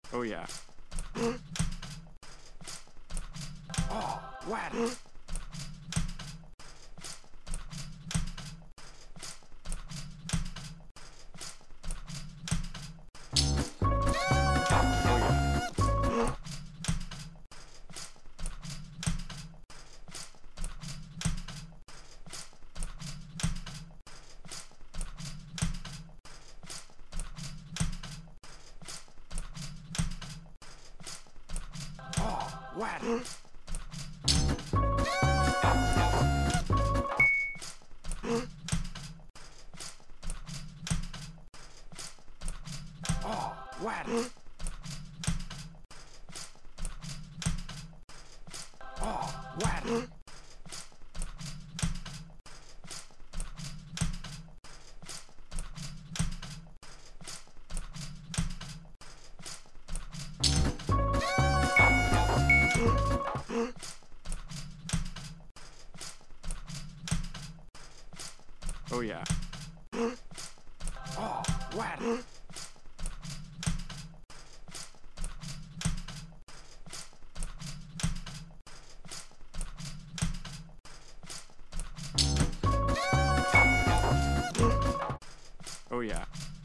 Oh yeah. Oh, wet. Wet. Oh, wet. Oh, wet. Oh yeah. Oh, wet. Oh yeah.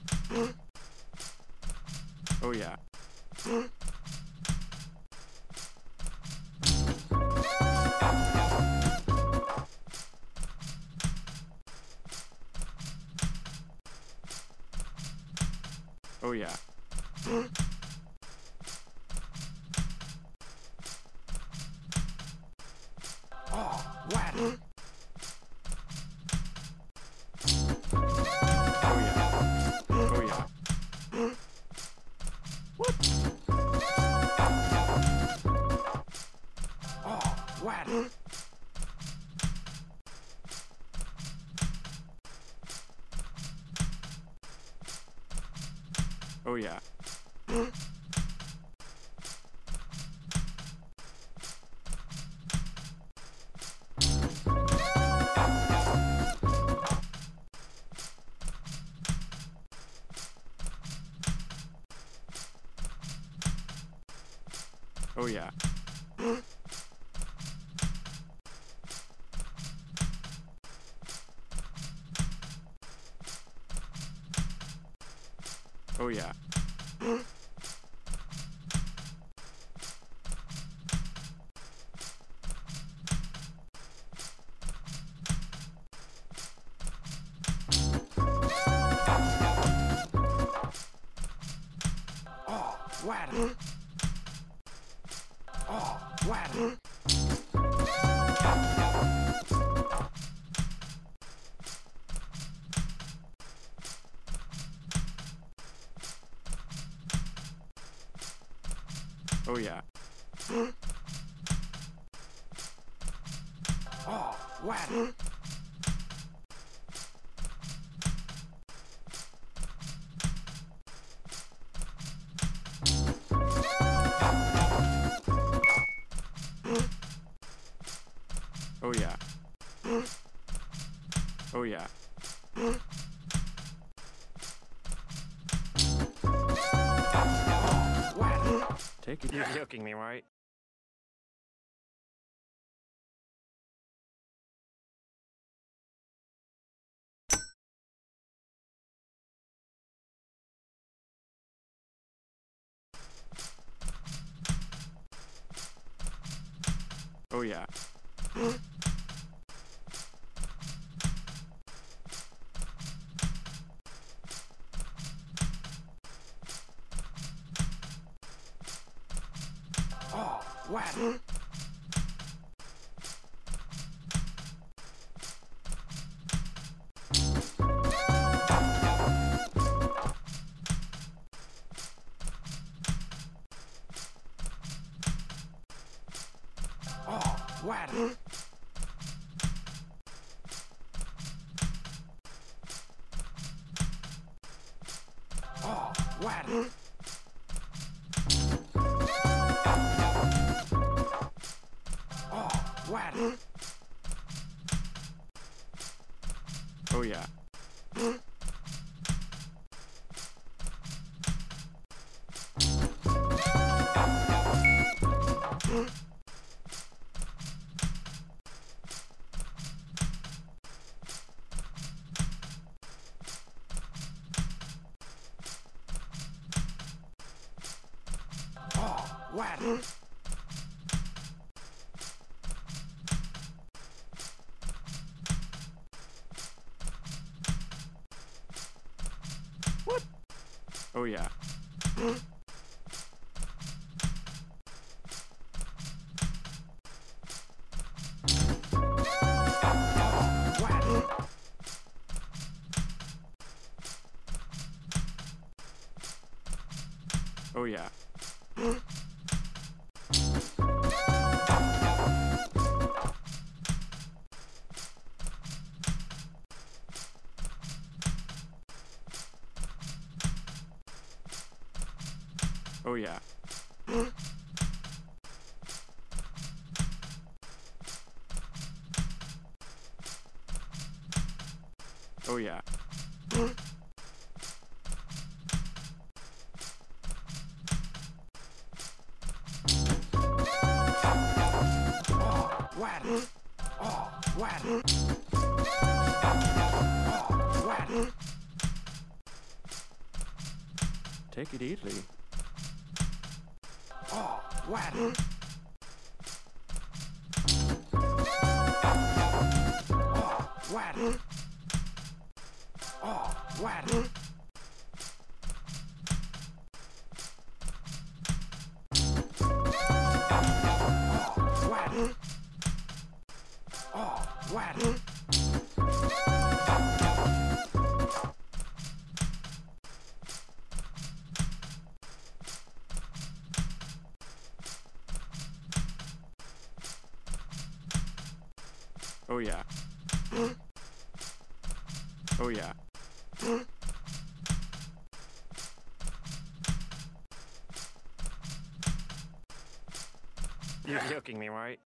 Oh yeah. Oh yeah. Oh, wet. Oh yeah. Oh yeah. Oh, wet. Oh yeah. Oh yeah. Oh yeah. Oh, wet. Oh, wet. Oh yeah. Oh, wet. Oh yeah. Oh yeah. Oh, wet. Take it. You're joking me, right? Oh yeah. Oh, wet. Oh, wet. Oh, wet. Oh, wet. Oh yeah. What? What? Oh yeah. What? Oh yeah. Oh yeah. Oh yeah. What? Oh, what? Oh, what? Take it easy. Oh, what? Oh, what? Oh, what? What? Oh, what? Oh yeah. Oh yeah. You're joking me, right?